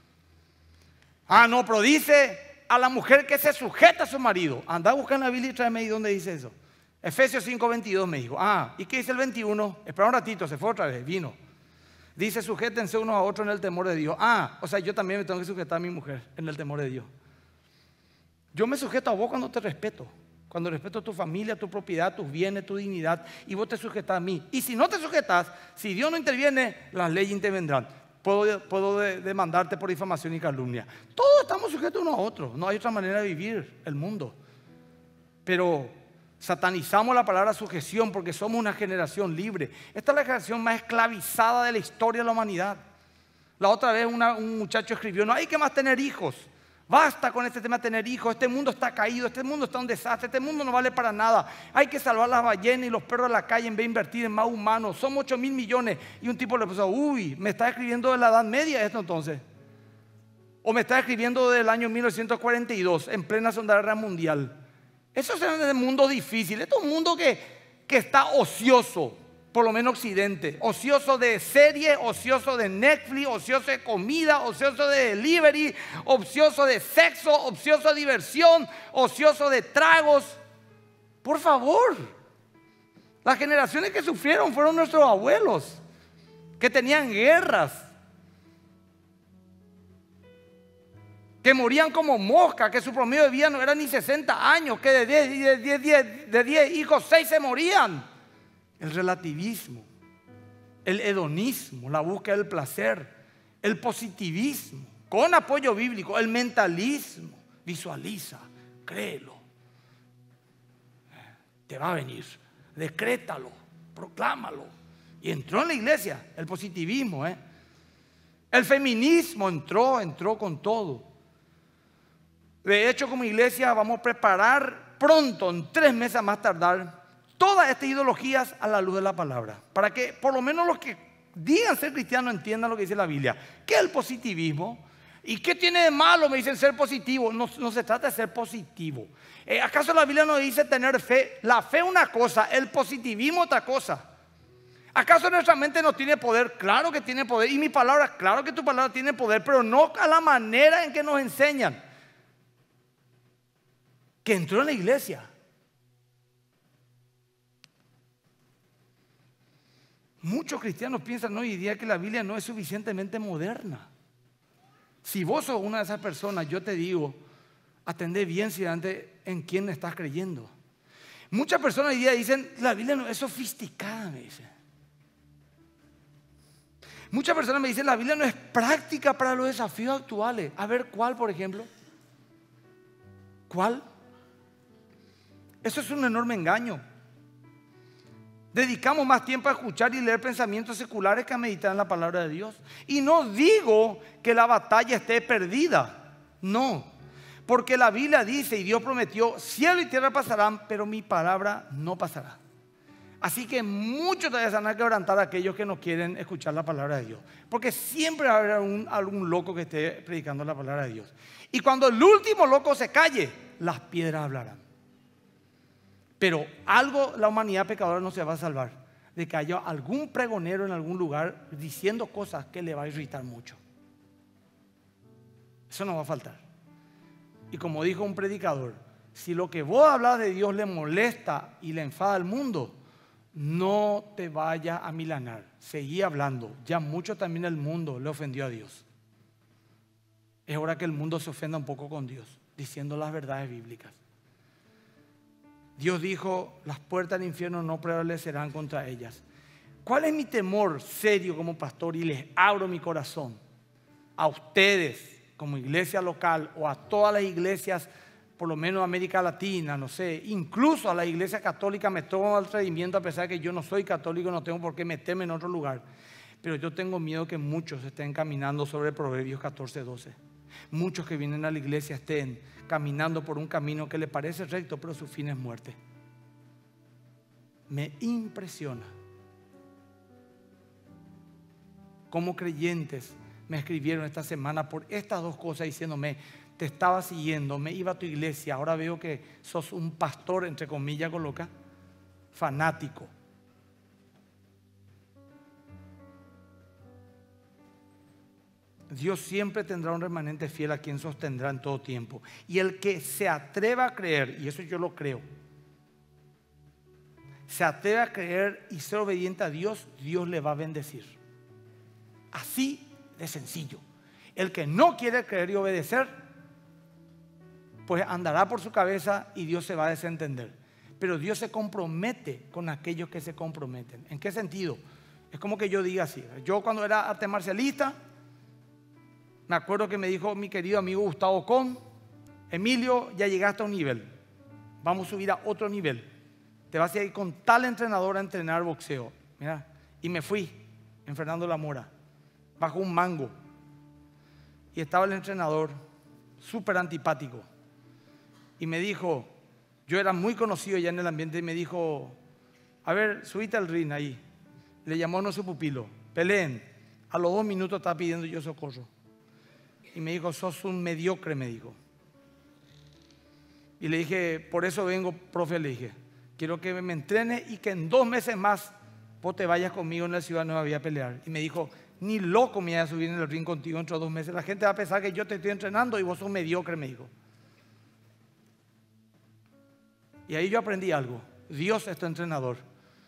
Ah, no, pero dice a la mujer que se sujeta a su marido. Anda a buscar en la Biblia y tráeme ahí donde dice eso. Efesios cinco veintidós me dijo. Ah, ¿y qué dice el veintiuno? Espera un ratito, se fue otra vez, vino. Dice, sujétense unos a otros en el temor de Dios. Ah, o sea, yo también me tengo que sujetar a mi mujer en el temor de Dios. Yo me sujeto a vos cuando te respeto. Cuando respeto a tu familia, tu propiedad, tus bienes, tu dignidad. Y vos te sujetas a mí. Y si no te sujetas, si Dios no interviene, las leyes intervendrán. Puedo, puedo de, demandarte por difamación y calumnia. Todos estamos sujetos unos a otros. No hay otra manera de vivir el mundo. Pero satanizamos la palabra sujeción porque somos una generación libre. Esta es la generación más esclavizada de la historia de la humanidad. La otra vez una, un muchacho escribió, no hay que más tener hijos. Basta con este tema de tener hijos. Este mundo está caído, este mundo está un desastre, este mundo no vale para nada. Hay que salvar las ballenas y los perros de la calle en vez de invertir en más humanos. Somos ocho mil millones. Y un tipo le puso, uy, me está escribiendo de la Edad Media esto entonces. O me está escribiendo del año mil novecientos cuarenta y dos, en plena Segunda Guerra Mundial. Eso es un mundo difícil. Esto es un mundo que que está ocioso, por lo menos Occidente, ocioso de serie, ocioso de Netflix, ocioso de comida, ocioso de delivery, ocioso de sexo, ocioso de diversión, ocioso de tragos. Por favor, las generaciones que sufrieron fueron nuestros abuelos, que tenían guerras, que morían como moscas, que su promedio de vida no era ni sesenta años, que de diez, diez, diez, de diez hijos, seis se morían. El relativismo, el hedonismo, la búsqueda del placer, el positivismo, con apoyo bíblico, el mentalismo, visualiza, créelo, te va a venir, decrétalo, proclámalo. Y entró en la iglesia el positivismo, ¿eh? El feminismo entró, entró con todo. De hecho, como iglesia vamos a preparar pronto, en tres meses más tardar, todas estas ideologías a la luz de la palabra, para que por lo menos los que digan ser cristianos entiendan lo que dice la Biblia. ¿Qué es el positivismo? ¿Y qué tiene de malo? Me dicen ser positivo. No, no se trata de ser positivo. Eh, ¿Acaso la Biblia nos dice tener fe? La fe es una cosa, el positivismo otra cosa. ¿Acaso nuestra mente no tiene poder? Claro que tiene poder. Y mi palabra, claro que tu palabra tiene poder, pero no a la manera en que nos enseñan. Que entró en la iglesia. Muchos cristianos piensan hoy día que la Biblia no es suficientemente moderna. Si vos sos una de esas personas, yo te digo, atendé bien si antes en quién estás creyendo. Muchas personas hoy día dicen, la Biblia no es sofisticada, me dicen. Muchas personas me dicen, la Biblia no es práctica para los desafíos actuales. A ver, ¿cuál, por ejemplo? ¿Cuál? Eso es un enorme engaño. Dedicamos más tiempo a escuchar y leer pensamientos seculares que a meditar en la palabra de Dios. Y no digo que la batalla esté perdida, no. Porque la Biblia dice y Dios prometió, cielo y tierra pasarán, pero mi palabra no pasará. Así que muchos todavía se van a quebrantar a aquellos que no quieren escuchar la palabra de Dios. Porque siempre va a haber algún, algún loco que esté predicando la palabra de Dios. Y cuando el último loco se calle, las piedras hablarán. Pero algo la humanidad pecadora no se va a salvar, de que haya algún pregonero en algún lugar diciendo cosas que le va a irritar mucho. Eso no va a faltar. Y como dijo un predicador, si lo que vos hablas de Dios le molesta y le enfada al mundo, no te vayas a milanar, seguí hablando. Ya mucho también el mundo le ofendió a Dios. Es hora que el mundo se ofenda un poco con Dios, diciendo las verdades bíblicas. Dios dijo, las puertas del infierno no prevalecerán contra ellas. ¿Cuál es mi temor serio como pastor? Y les abro mi corazón a ustedes como iglesia local o a todas las iglesias, por lo menos de América Latina, no sé, incluso a la iglesia católica. Me tomo el atrevimiento, a pesar de que yo no soy católico, no tengo por qué meterme en otro lugar. Pero yo tengo miedo que muchos estén caminando sobre Proverbios catorce, doce. Muchos que vienen a la iglesia estén caminando por un camino que le parece recto, pero su fin es muerte. Me impresiona cómo creyentes me escribieron esta semana por estas dos cosas, diciéndome, te estaba siguiendo, me iba a tu iglesia, ahora veo que sos un pastor, entre comillas coloca, fanático. Dios siempre tendrá un remanente fiel a quien sostendrá en todo tiempo. Y el que se atreva a creer, y eso yo lo creo, se atreve a creer y ser obediente a Dios, Dios le va a bendecir. Así de sencillo. El que no quiere creer y obedecer, pues andará por su cabeza y Dios se va a desentender. Pero Dios se compromete con aquellos que se comprometen. ¿En qué sentido? Es como que yo diga así. Yo cuando era arte marcialista, me acuerdo que me dijo mi querido amigo Gustavo Con, Emilio, ya llegaste a un nivel, vamos a subir a otro nivel. Te vas a ir con tal entrenador a entrenar boxeo. Mira, y me fui en Fernando La Mora, bajo un mango. Y estaba el entrenador, súper antipático. Y me dijo, yo era muy conocido ya en el ambiente, y me dijo, a ver, subite al ring ahí. Le llamó a nuestro pupilo, peleen. A los dos minutos estaba pidiendo yo socorro. Y me dijo, sos un mediocre, me dijo. Y le dije, por eso vengo, profe, le dije. quiero que me entrenes y que en dos meses más vos te vayas conmigo en la ciudad nueva a pelear. Y me dijo, ni loco me voy a subir en el ring contigo dentro de dos meses. La gente va a pensar que yo te estoy entrenando y vos sos mediocre, me dijo. Y ahí yo aprendí algo. Dios es tu entrenador.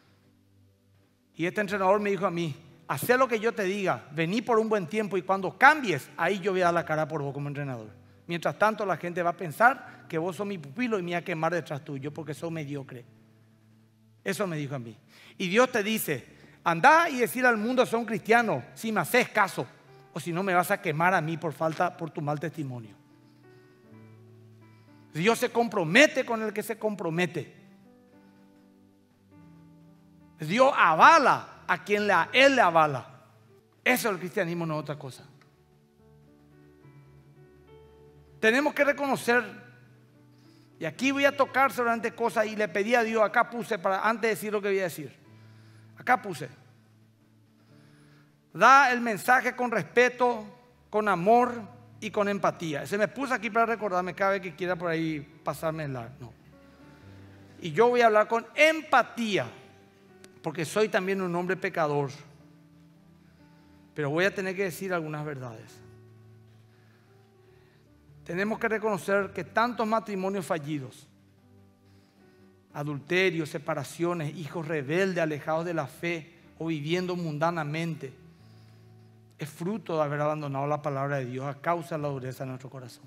Y este entrenador me dijo a mí, haz lo que yo te diga, vení por un buen tiempo y cuando cambies, ahí yo voy a dar la cara por vos como entrenador. Mientras tanto la gente va a pensar que vos sos mi pupilo y me voy a quemar detrás tuyo porque sos mediocre. Eso me dijo a mí. Y Dios te dice, andá y decir al mundo son cristianos si me haces caso o si no me vas a quemar a mí por falta, por tu mal testimonio. Dios se compromete con el que se compromete. Dios avala a quien la, Él le avala. Eso es el cristianismo, no es otra cosa. Tenemos que reconocer, y aquí voy a tocar solamente cosas y le pedí a Dios, acá puse, para antes de decir lo que voy a decir, acá puse, da el mensaje con respeto, con amor y con empatía. Se me puso aquí para recordarme cada vez que quiera por ahí pasarme el largo. No. Y yo voy a hablar con empatía, porque soy también un hombre pecador, pero voy a tener que decir algunas verdades. Tenemos que reconocer que tantos matrimonios fallidos, adulterios, separaciones, hijos rebeldes, alejados de la fe o viviendo mundanamente, es fruto de haber abandonado la palabra de Dios a causa de la dureza de nuestro corazón.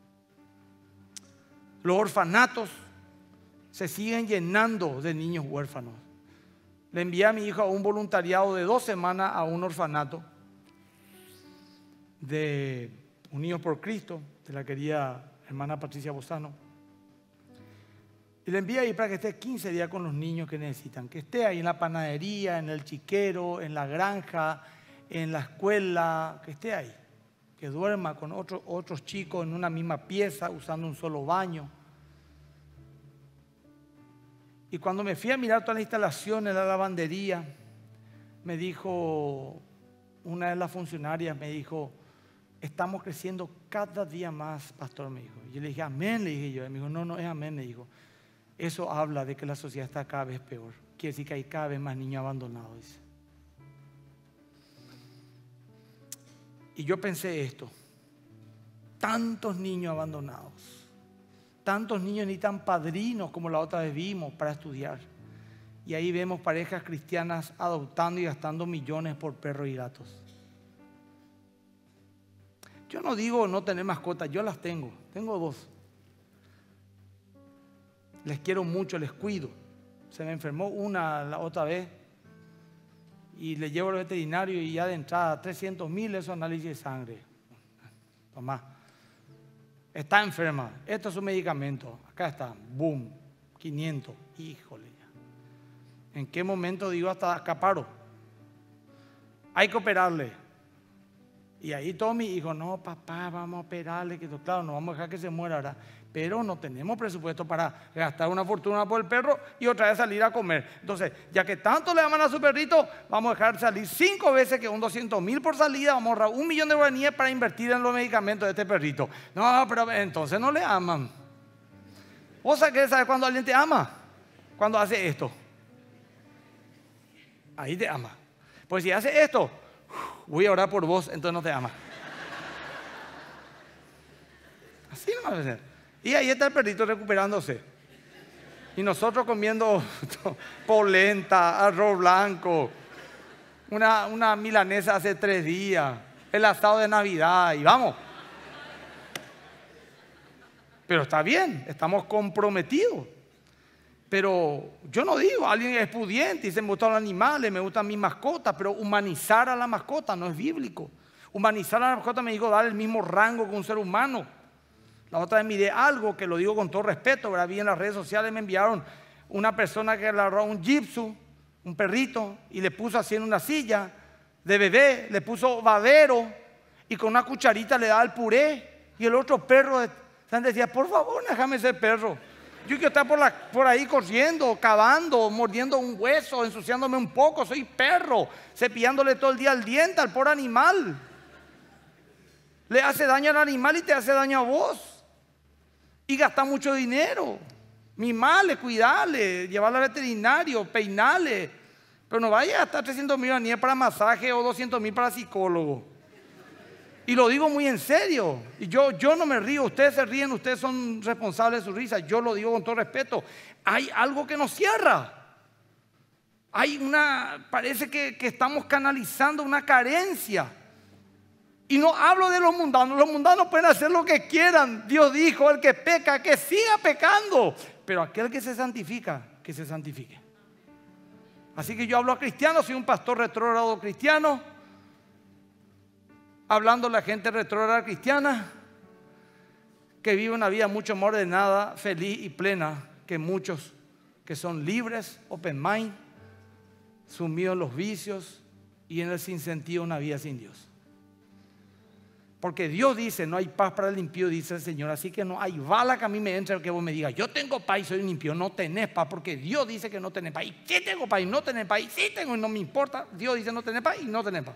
Los orfanatos se siguen llenando de niños huérfanos. Le envié a mi hijo a un voluntariado de dos semanas a un orfanato de Unidos por Cristo, de la querida hermana Patricia Bozano. Y le envié ahí para que esté quince días con los niños que necesitan. Que esté ahí en la panadería, en el chiquero, en la granja, en la escuela, que esté ahí. Que duerma con otro, otros chicos en una misma pieza, usando un solo baño. Y cuando me fui a mirar todas las instalaciones, la lavandería, me dijo, una de las funcionarias me dijo, estamos creciendo cada día más, pastor, me dijo. Yo le dije, amén, le dije yo. Y me dijo, no, no es amén, me dijo. Eso habla de que la sociedad está cada vez peor. Quiere decir que hay cada vez más niños abandonados, dice. Y yo pensé esto, tantos niños abandonados, tantos niños ni tan padrinos como la otra vez vimos para estudiar. Y ahí vemos parejas cristianas adoptando y gastando millones por perros y gatos. Yo no digo no tener mascotas, yo las tengo, tengo dos. Les quiero mucho, les cuido. Se me enfermó una la otra vez y le llevo al veterinario y ya de entrada trescientos mil esos análisis de sangre. Tomá, está enferma, esto es un medicamento, acá está, boom, quinientos, híjole ya. ¿En qué momento digo hasta acá paro? Hay que operarle. Y ahí todos mis hijos, no papá, vamos a operarle, que claro, no vamos a dejar que se muera ahora. Pero no tenemos presupuesto para gastar una fortuna por el perro y otra vez salir a comer. Entonces, ya que tanto le aman a su perrito, vamos a dejar salir cinco veces que un doscientos mil por salida, vamos a ahorrar un millón de guaraníes para invertir en los medicamentos de este perrito. No, pero entonces no le aman. ¿Vos sabés cuando alguien te ama? Cuando hace esto. Ahí te ama. Pues si hace esto, voy a orar por vos, entonces no te ama. Así no va a ser. Y ahí está el perrito recuperándose. Y nosotros comiendo polenta, arroz blanco, una, una milanesa hace tres días, el asado de Navidad y vamos. Pero está bien, estamos comprometidos. Pero yo no digo, alguien es pudiente y dice me gustan los animales, me gustan mis mascotas, pero humanizar a la mascota no es bíblico. Humanizar a la mascota me dijo dar el mismo rango que un ser humano. La otra vez miré algo que lo digo con todo respeto, ¿verdad? Vi en las redes sociales, me enviaron una persona que agarró un gypsum, un perrito, y le puso así en una silla de bebé, le puso babero y con una cucharita le daba el puré. Y el otro perro decía, por favor, déjame ese perro. Yo quiero estar por, la, por ahí corriendo, cavando, mordiendo un hueso, ensuciándome un poco, soy perro, cepillándole todo el día el diente al pobre animal. Le hace daño al animal y te hace daño a vos. Y gasta mucho dinero. Mimale, cuidale, llevarla al veterinario, peinale. Pero no vaya a gastar trescientos mil ni para masaje o doscientos mil para psicólogo. Y lo digo muy en serio. Y yo, yo no me río, ustedes se ríen, ustedes son responsables de su risa. Yo lo digo con todo respeto. Hay algo que nos cierra. Hay una, parece que, que estamos canalizando una carencia. Y no hablo de los mundanos. Los mundanos pueden hacer lo que quieran. Dios dijo, el que peca, que siga pecando. Pero aquel que se santifica, que se santifique. Así que yo hablo a cristianos, soy un pastor retrógrado cristiano, hablando a la gente retrógrada cristiana, que vive una vida mucho más ordenada, feliz y plena que muchos que son libres, open mind, sumidos en los vicios y en el sinsentido, una vida sin Dios. Porque Dios dice, no hay paz para el impío, dice el Señor. Así que no hay bala que a mí me entre que vos me digas, yo tengo paz y soy un impío. No tenés paz, porque Dios dice que no tenés paz. Y sí tengo paz y no tenés paz. Y sí tengo y no me importa. Dios dice no tenés paz y no tenés paz.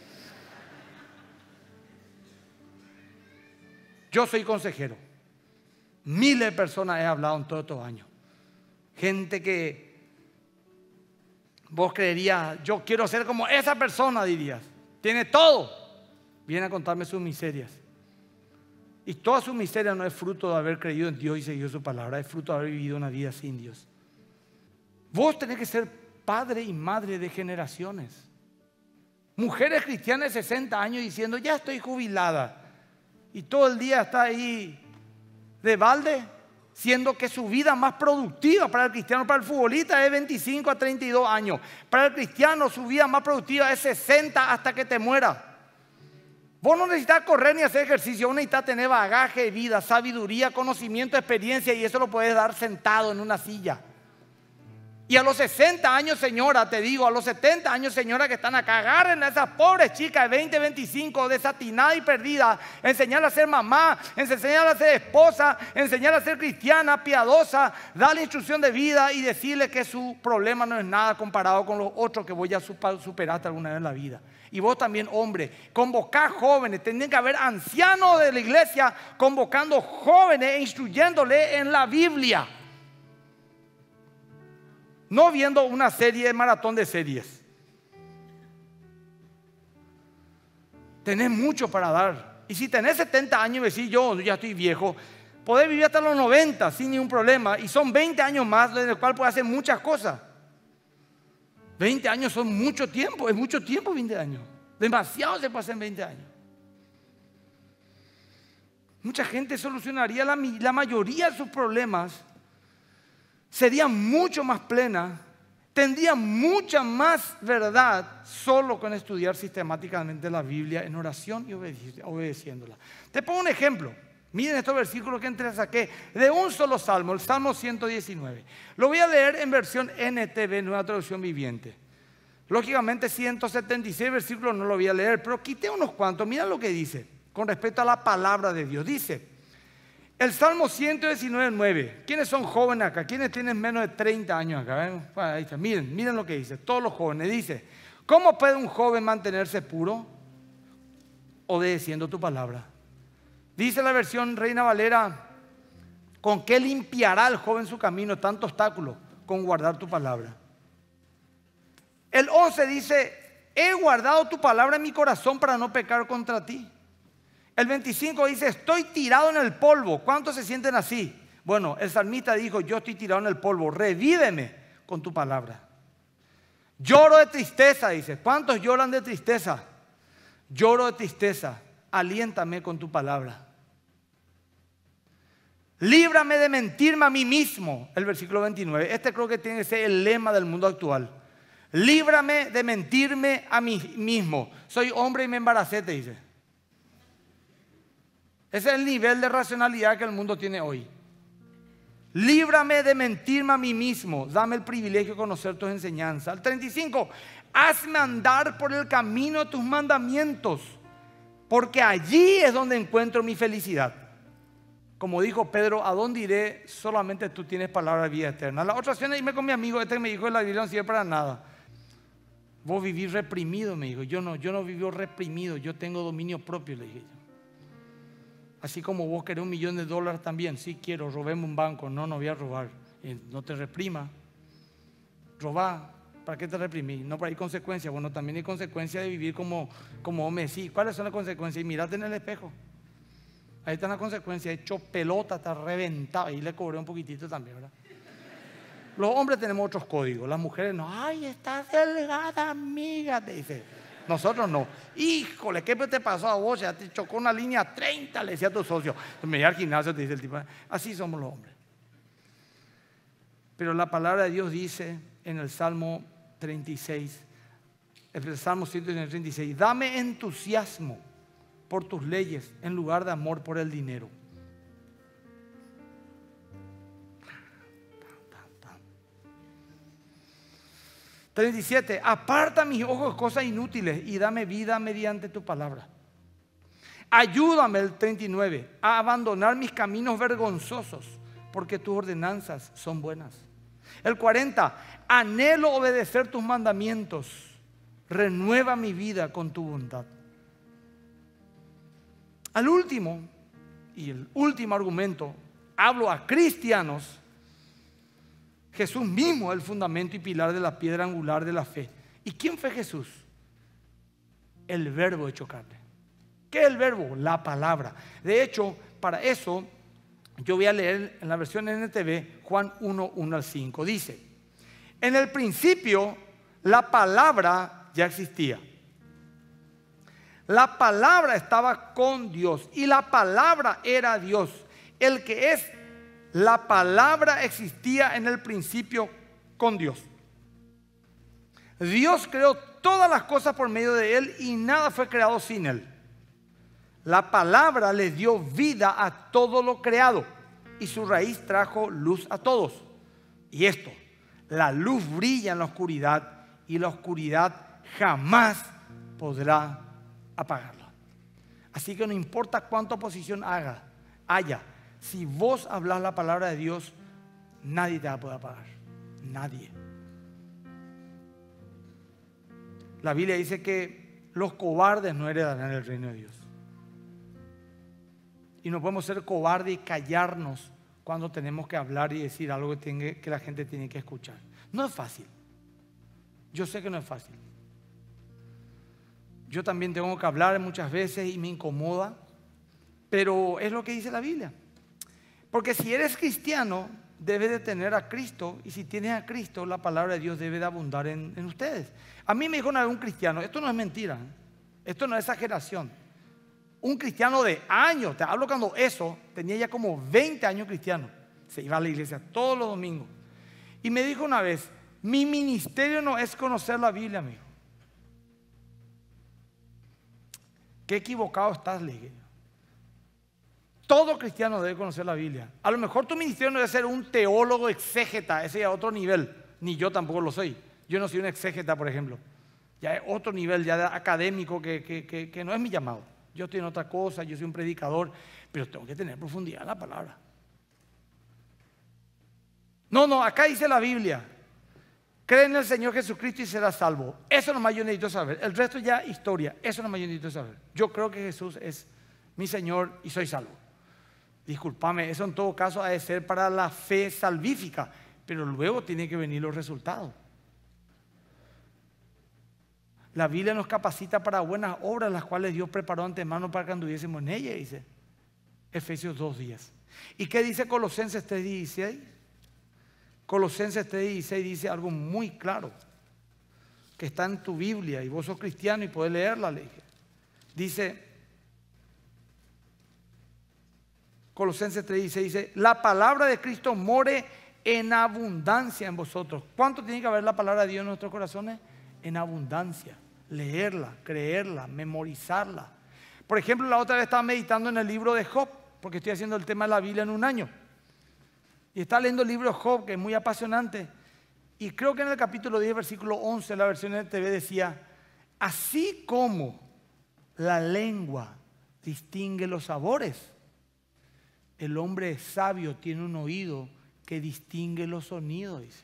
Yo soy consejero. Miles de personas he hablado en todos estos años. Gente que vos creerías, yo quiero ser como esa persona, dirías. Tiene todo. Viene a contarme sus miserias. Y toda su miseria no es fruto de haber creído en Dios y seguido su palabra. Es fruto de haber vivido una vida sin Dios. Vos tenés que ser padre y madre de generaciones. Mujeres cristianas de sesenta años diciendo, ya estoy jubilada. Y todo el día está ahí de balde, siendo que su vida más productiva para el cristiano, para el futbolista es veinticinco a treinta y dos años. Para el cristiano su vida más productiva es sesenta hasta que te muera. Vos no necesitas correr ni hacer ejercicio, vos necesitas tener bagaje de vida, sabiduría, conocimiento, experiencia, y eso lo puedes dar sentado en una silla. Y a los sesenta años, señora, te digo, a los setenta años, señora, que están acá, agarren a esas pobres chicas de veinte, veinticinco, desatinadas y perdidas, enseñarle a ser mamá, enseñarle a ser esposa, enseñarle a ser cristiana, piadosa, darle instrucción de vida y decirle que su problema no es nada comparado con los otros que voy a superar alguna vez en la vida. Y vos también, hombre, convocar jóvenes, tendrían que haber ancianos de la iglesia convocando jóvenes e instruyéndole en la Biblia. No viendo una serie de maratón de series. Tenés mucho para dar. Y si tenés setenta años y decís, yo ya estoy viejo, podés vivir hasta los noventa sin ningún problema. Y son veinte años más en el cual podés hacer muchas cosas. veinte años son mucho tiempo, es mucho tiempo veinte años. Demasiado se pasa en veinte años. Mucha gente solucionaría la, la mayoría de sus problemas, sería mucho más plena, tendría mucha más verdad solo con estudiar sistemáticamente la Biblia en oración y obedeci- obedeciéndola. Te pongo un ejemplo. Miren estos versículos que entre saqué de un solo salmo, el Salmo ciento diecinueve. Lo voy a leer en versión N T V, Nueva Traducción Viviente. Lógicamente ciento setenta y seis versículos no lo voy a leer, pero quité unos cuantos. Mira lo que dice con respecto a la palabra de Dios. Dice, el Salmo ciento diecinueve, nueve. ¿Quiénes son jóvenes acá? ¿Quiénes tienen menos de treinta años acá? ¿Ven? Ahí está. Miren, miren lo que dice. Todos los jóvenes. Dice, ¿cómo puede un joven mantenerse puro? Obedeciendo tu palabra. Dice la versión Reina Valera, ¿con qué limpiará el joven su camino? Tanto obstáculo, con guardar tu palabra. El once dice, he guardado tu palabra en mi corazón para no pecar contra ti. El veinticinco dice, estoy tirado en el polvo. ¿Cuántos se sienten así? Bueno, el salmista dijo, yo estoy tirado en el polvo, revíveme con tu palabra. Lloro de tristeza, dice. ¿Cuántos lloran de tristeza? Lloro de tristeza, aliéntame con tu palabra. Líbrame de mentirme a mí mismo, el versículo veintinueve. Este creo que tiene que ser el lema del mundo actual. Líbrame de mentirme a mí mismo. Soy hombre y me embaracé, te dice. Ese es el nivel de racionalidad que el mundo tiene hoy. Líbrame de mentirme a mí mismo. Dame el privilegio de conocer tus enseñanzas. El treinta y cinco. Hazme andar por el camino de tus mandamientos, porque allí es donde encuentro mi felicidad. Como dijo Pedro, ¿a dónde iré? Solamente tú tienes palabra de vida eterna. La otra ocasión irme con mi amigo, este me dijo que la Biblia no sirve para nada. Vos vivís reprimido, me dijo. Yo no, yo no vivo reprimido, yo tengo dominio propio, le dije yo. Así como vos querés un millón de dólares también. Sí quiero, robemos un banco. No, no voy a robar. Eh, no te reprima. Robá, ¿para qué te reprimís? No, para hay consecuencias. Bueno, también hay consecuencias de vivir como, como hombre. Sí, ¿cuáles son las consecuencias? Y mirate en el espejo. Ahí está la consecuencia. Hecho pelota, está reventado. Ahí le cobré un poquitito también, ¿verdad? Los hombres tenemos otros códigos. Las mujeres no. Ay, estás delgada, amiga, te dice. Nosotros no. Híjole, ¿qué te pasó a vos? Ya te chocó una línea treinta, le decía a tu socio. Me iba al gimnasio, te dice el tipo. Así somos los hombres. Pero la palabra de Dios dice en el Salmo treinta y seis, el Salmo ciento treinta y seis, dame entusiasmo por tus leyes en lugar de amor por el dinero. treinta y siete, aparta mis ojos de cosas inútiles y dame vida mediante tu palabra. Ayúdame, el treinta y nueve, a abandonar mis caminos vergonzosos, porque tus ordenanzas son buenas. El cuarenta, anhelo obedecer tus mandamientos, renueva mi vida con tu bondad. Al último, y el último argumento, hablo a cristianos. Jesús mismo es el fundamento y pilar de la piedra angular de la fe. ¿Y quién fue Jesús? El verbo hecho carne. ¿Qué es el verbo? La palabra. De hecho, para eso yo voy a leer en la versión N T V Juan uno, uno al cinco. Dice, en el principio la palabra ya existía. La palabra estaba con Dios y la palabra era Dios. El que es la palabra existía en el principio con Dios. Dios creó todas las cosas por medio de Él y nada fue creado sin Él. La palabra le dio vida a todo lo creado y su raíz trajo luz a todos. Y esto, la luz brilla en la oscuridad y la oscuridad jamás podrá apagarla. Así que no importa cuánta oposición haga, haya, si vos hablas la palabra de Dios, nadie te va a poder apagar. Nadie. La Biblia dice que los cobardes no heredarán el reino de Dios. Y no podemos ser cobardes y callarnos cuando tenemos que hablar y decir algo que, tenga, que la gente tiene que escuchar. No es fácil. Yo sé que no es fácil. Yo también tengo que hablar muchas veces y me incomoda, pero es lo que dice la Biblia. Porque si eres cristiano, debes de tener a Cristo, y si tienes a Cristo, la palabra de Dios debe de abundar en, en ustedes. A mí me dijo una vez un cristiano, esto no es mentira, ¿eh? Esto no es exageración. Un cristiano de años, te hablo cuando eso, tenía ya como veinte años cristiano, se iba a la iglesia todos los domingos. Y me dijo una vez, mi ministerio no es conocer la Biblia, amigo. Qué equivocado estás, le dije. Todo cristiano debe conocer la Biblia. A lo mejor tu ministerio no debe ser un teólogo exégeta, ese es otro nivel. Ni yo tampoco lo soy. Yo no soy un exégeta, por ejemplo. Ya es otro nivel, ya de académico, que, que, que, que no es mi llamado. Yo estoy en otra cosa, yo soy un predicador, pero tengo que tener profundidad en la palabra. No, no, acá dice la Biblia, cree en el Señor Jesucristo y serás salvo. Eso nomás yo necesito saber. El resto ya historia, eso nomás yo necesito saber. Yo creo que Jesús es mi Señor y soy salvo. Discúlpame, eso en todo caso ha de ser para la fe salvífica, pero luego tienen que venir los resultados. La Biblia nos capacita para buenas obras, las cuales Dios preparó antemano para que anduviésemos en ella, dice Efesios dos diez. ¿Y qué dice Colosenses tres dieciséis? Colosenses tres dieciséis dice algo muy claro, que está en tu Biblia, y vos sos cristiano y podés leerla, le dije. Dice, Colosenses tres dieciséis dice, la palabra de Cristo more en abundancia en vosotros. ¿Cuánto tiene que haber la palabra de Dios en nuestros corazones? En abundancia. Leerla, creerla, memorizarla. Por ejemplo, la otra vez estaba meditando en el libro de Job, porque estoy haciendo el tema de la Biblia en un año. Y estaba leyendo el libro de Job, que es muy apasionante. Y creo que en el capítulo diez, versículo once, la versión N T V decía, así como la lengua distingue los sabores, el hombre sabio tiene un oído que distingue los sonidos, dice.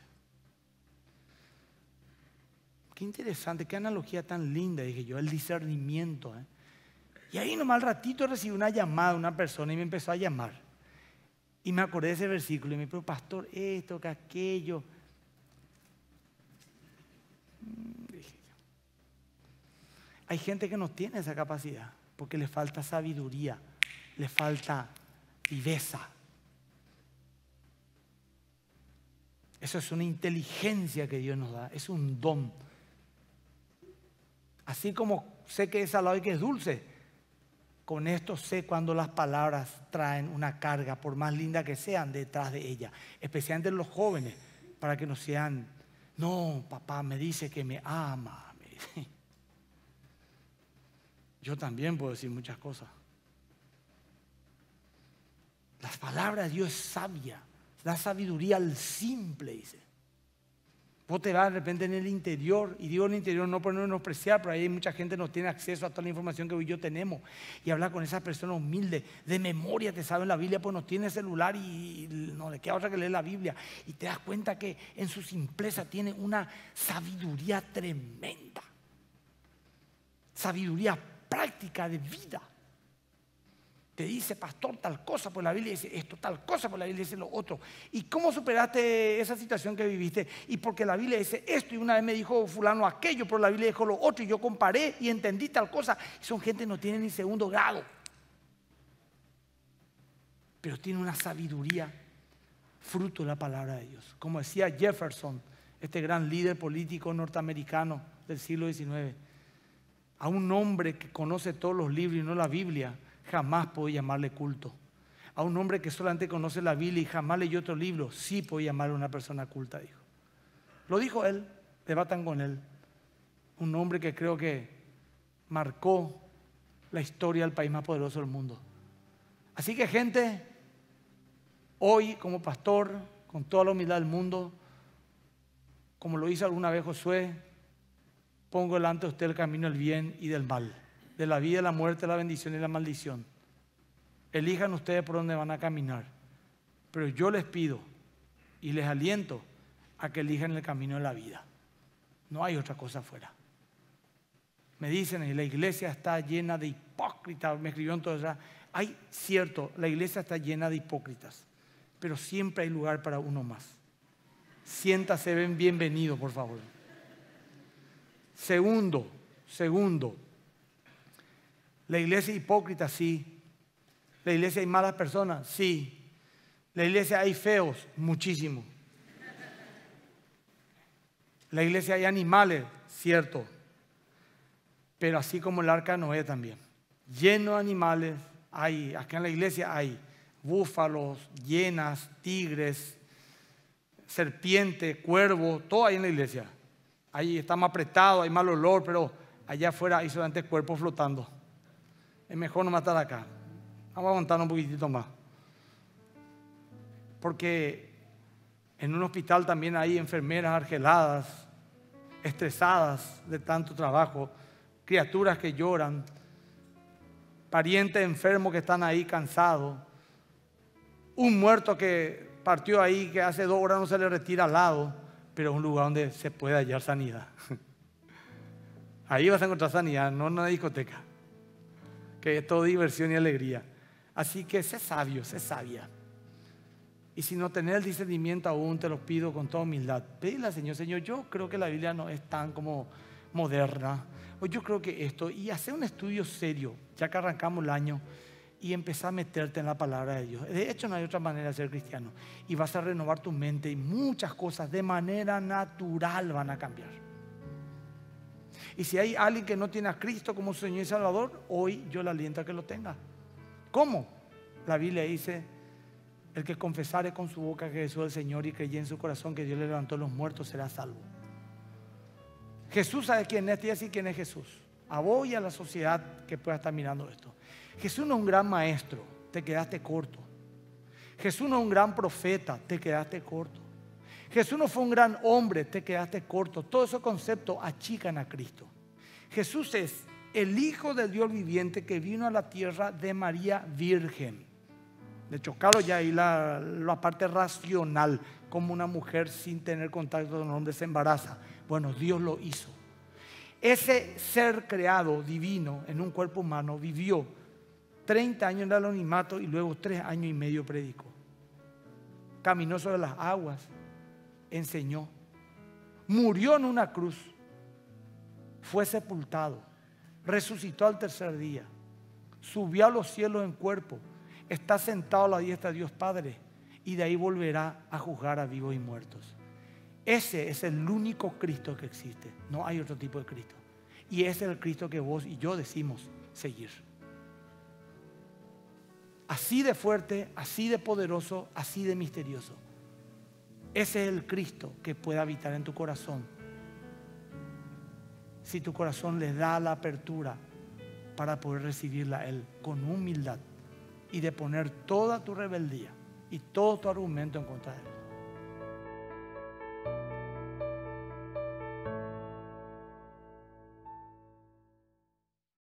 Qué interesante, qué analogía tan linda, dije yo, el discernimiento. ¿eh? Y ahí nomás al ratito recibí una llamada de una persona y me empezó a llamar. Y me acordé de ese versículo y me dijo, pastor, esto, que aquello. Hay gente que no tiene esa capacidad porque le falta sabiduría, le falta viveza. Eso es una inteligencia que Dios nos da, es un don. Así como sé que es salado y que es dulce, con esto sé cuando las palabras traen una carga, por más linda que sean, detrás de ella. Especialmente los jóvenes, para que no sean, no, papá me dice que me ama. Me dice. Yo también puedo decir muchas cosas. Las palabras de Dios es sabia. Da sabiduría al simple, dice. Vos te vas de repente en el interior, y digo en el interior no por no menospreciar, pero ahí mucha gente no tiene acceso a toda la información que hoy yo tenemos. Y hablar con esas personas humildes, de memoria te saben la Biblia, pues no tiene celular y no le queda otra que leer la Biblia. Y te das cuenta que en su simpleza tiene una sabiduría tremenda. Sabiduría práctica de vida. Te dice, pastor, tal cosa por la Biblia, dice esto, tal cosa por la Biblia, dice lo otro. ¿Y cómo superaste esa situación que viviste? Y porque la Biblia dice esto, y una vez me dijo fulano aquello, pero la Biblia dijo lo otro, y yo comparé y entendí tal cosa. Y son gente que no tiene ni segundo grado, pero tiene una sabiduría fruto de la palabra de Dios. Como decía Jefferson, este gran líder político norteamericano del siglo diecinueve, a un hombre que conoce todos los libros y no la Biblia, jamás puedo llamarle culto. A un hombre que solamente conoce la Biblia y jamás leyó otro libro, sí puedo llamarle una persona culta, dijo. Lo dijo él, debatan con él. Un hombre que creo que marcó la historia del país más poderoso del mundo. Así que gente, hoy como pastor, con toda la humildad del mundo, como lo hizo alguna vez Josué, pongo delante de usted el camino del bien y del mal, de la vida, la muerte, la bendición y la maldición. Elijan ustedes por dónde van a caminar. Pero yo les pido y les aliento a que elijan el camino de la vida. No hay otra cosa afuera. Me dicen, y la iglesia está llena de hipócritas. Me escribió en todo eso. Hay, cierto, la iglesia está llena de hipócritas, pero siempre hay lugar para uno más. Siéntase, ven bienvenido, por favor. Segundo, segundo. La iglesia es hipócrita, sí. La iglesia hay malas personas, sí. La iglesia hay feos, muchísimo. La iglesia hay animales, cierto. Pero así como el arca de Noé también. Lleno de animales, hay, acá en la iglesia hay búfalos, hienas, tigres, serpientes, cuervos, todo hay en la iglesia. Ahí está más apretado, hay mal olor, pero allá afuera hay solamente cuerpos flotando. Es mejor no matar acá. Vamos a aguantar un poquitito más. Porque en un hospital también hay enfermeras argeladas, estresadas de tanto trabajo, criaturas que lloran, parientes enfermos que están ahí cansados, un muerto que partió ahí que hace dos horas no se le retira al lado, pero es un lugar donde se puede hallar sanidad. Ahí vas a encontrar sanidad, no en una discoteca, que es todo diversión y alegría. Así que sé sabio, sé sabia. Y si no tenés el discernimiento aún, te lo pido con toda humildad. Pedile al Señor, Señor, yo creo que la Biblia no es tan como moderna. O yo creo que esto, y hacer un estudio serio, ya que arrancamos el año, y empezar a meterte en la palabra de Dios. De hecho, no hay otra manera de ser cristiano. Y vas a renovar tu mente y muchas cosas de manera natural van a cambiar. Y si hay alguien que no tiene a Cristo como Señor y Salvador, hoy yo le aliento a que lo tenga. ¿Cómo? La Biblia dice, el que confesare con su boca que Jesús es el Señor y creyere en su corazón que Dios le levantó a los muertos será salvo. Jesús sabe quién es, y así quién es Jesús. A vos y a la sociedad que pueda estar mirando esto. Jesús no es un gran maestro, te quedaste corto. Jesús no es un gran profeta, te quedaste corto. Jesús no fue un gran hombre, te quedaste corto. Todos esos conceptos achican a Cristo. Jesús es el Hijo del Dios viviente que vino a la tierra de María Virgen. De hecho, claro, ya ahí la, la parte racional, como una mujer sin tener contacto con un hombre se embaraza. Bueno, Dios lo hizo. Ese ser creado divino en un cuerpo humano vivió treinta años en el anonimato y luego tres años y medio predicó. caminó sobre las aguas, enseñó, murió en una cruz, fue sepultado, resucitó al tercer día, subió a los cielos en cuerpo, está sentado a la diestra de Dios Padre y de ahí volverá a juzgar a vivos y muertos. Ese es el único Cristo que existe, no hay otro tipo de Cristo. Y ese es el Cristo que vos y yo decimos seguir. Así de fuerte, así de poderoso, así de misterioso. Ese es el Cristo que puede habitar en tu corazón. Si tu corazón le da la apertura para poder recibirla a Él con humildad y de poner toda tu rebeldía y todo tu argumento en contra de Él.